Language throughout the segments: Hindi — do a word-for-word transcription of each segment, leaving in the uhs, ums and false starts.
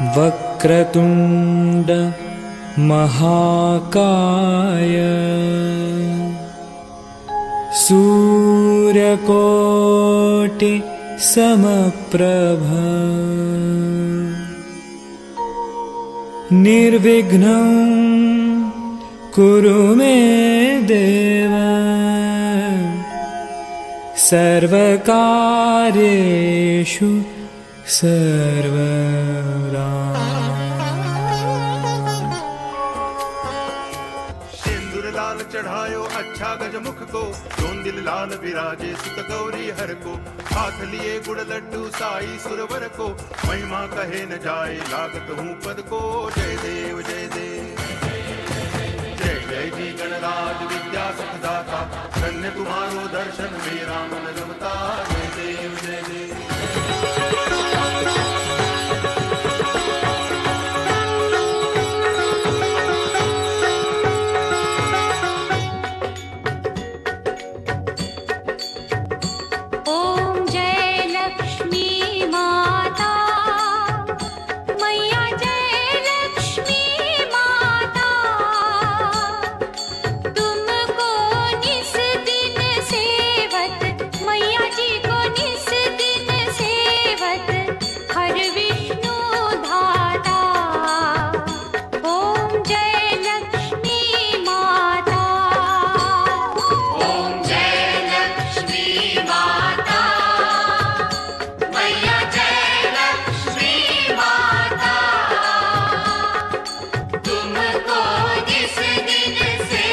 वक्रतुंड महाकाय सूर्यकोटि समप्रभ निर्विघ्नं कुरु मे देव सर्वकार्येषु सर्वदा। सिंदूर लाल चढ़ायो अच्छा गजमुख को, दोन दिल लाल विराजे सुत गौरी हर को। हाथ लिए गुड़ लड्डू साई सुरवर को, महिमा कहे न जाए लागत हूँ पद को। जय देव जय देव जय जय जी गणराज विद्या सुखदाता, धन्य तुम्हारो दर्शन मेरा मन रमता। जय देव जय देव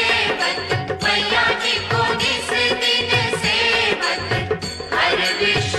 विश्व